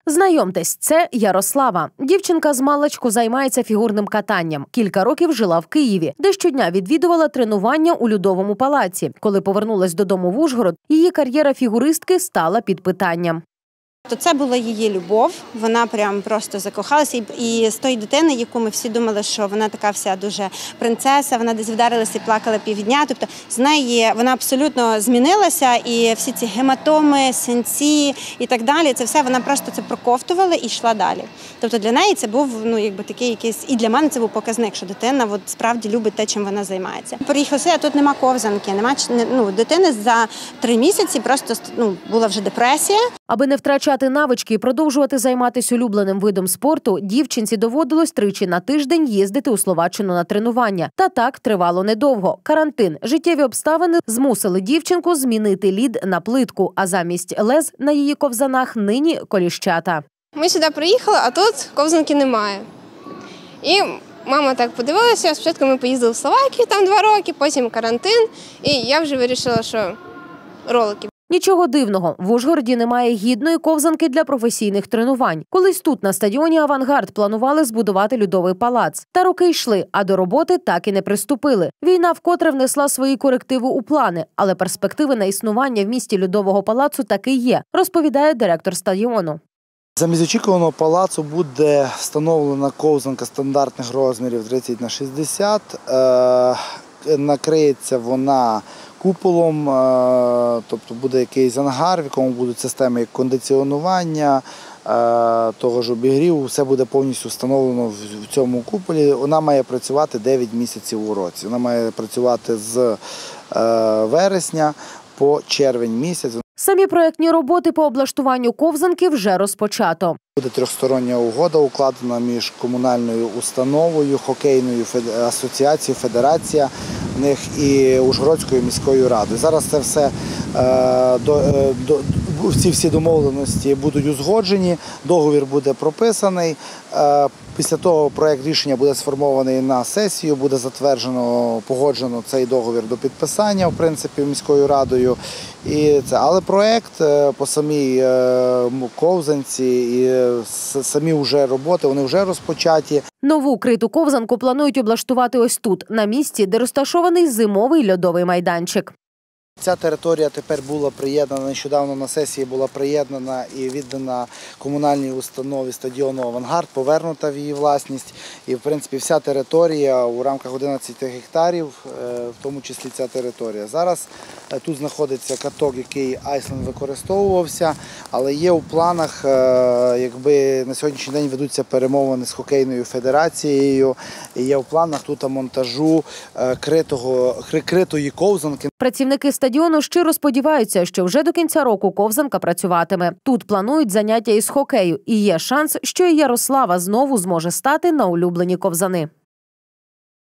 Знайомтесь, це Ярослава. Дівчинка змалечку займається фігурним катанням. Кілька років жила в Києві, де щодня відвідувала тренування у Льодовому палаці. Коли повернулась додому в Ужгород, її кар'єра фігуристки стала під питанням. Це була її любов, вона прям просто закохалася. І з тої дитини, яку ми всі думали, що вона така вся дуже принцеса, вона десь вдарилася і плакала півдня. Тобто з неї вона абсолютно змінилася, і всі ці гематоми, синці і так далі, це все вона просто це проковтувала і йшла далі. Тобто для неї це був такий якийсь, і для мене це був показник, що дитина справді любить те, чим вона займається. Приїхала, а тут нема ковзанки, дитини за 3 місяці просто була вже депресія. Аби не втрачати навички і продовжувати займатися улюбленим видом спорту, дівчинці доводилось 3 на тиждень їздити у Словаччину на тренування. Та так тривало недовго. Карантин, життєві обставини змусили дівчинку змінити лід на плитку, а замість лез на її ковзанах нині коліщата. Ми сюди приїхали, а тут ковзанки немає. І мама так подивилася, спочатку ми поїздили в Словакію, там 2 роки, потім карантин, і я вже вирішила, що ролики. Нічого дивного, в Ужгороді немає гідної ковзанки для професійних тренувань. Колись тут, на стадіоні «Авангард», планували збудувати Льодовий палац. Та роки йшли, а до роботи так і не приступили. Війна вкотре внесла свої корективи у плани, але перспективи на існування в місті Льодового палацу таки є, розповідає директор стадіону. Замість очікуваного палацу буде встановлена ковзанка стандартних розмірів 30х60. Накриється вона куполом, тобто буде якийсь ангар, в якому будуть системи кондиціонування, того ж обігріву, все буде повністю встановлено в цьому куполі. Вона має працювати 9 місяців у році. Вона має працювати з вересня по червень місяць. Самі проєктні роботи по облаштуванню ковзанки вже розпочато. Буде 3-стороння угода укладена між комунальною установою, хокейною асоціацією, федерація в них і Ужгородською міською радою. Зараз це все, всі домовленості будуть узгоджені, договір буде прописаний. Після того проєкт рішення буде сформований на сесію, буде затверджено, погоджено цей договір до підписання, в принципі, міською радою. Але проєкт по самій ковзанці і самі вже роботи, вони вже розпочаті. Нову криту ковзанку планують облаштувати ось тут, на місці, де розташований зимовий льодовий майданчик. Ця територія тепер була приєднана, нещодавно на сесії була приєднана і віддана комунальній установі стадіону «Авангард», повернута в її власність. І, в принципі, вся територія у рамках 11 гектарів, в тому числі ця територія. Зараз тут знаходиться каток, який Айсленд використовувався, але є у планах, якби на сьогоднішній день ведуться перемовини з хокейною федерацією, і є у планах тут монтажу критої ковзанки. Працівники стадіону щиро сподіваються, що вже до кінця року ковзанка працюватиме. Тут планують заняття із хокею. І є шанс, що і Ярослава знову зможе стати на улюблені ковзани.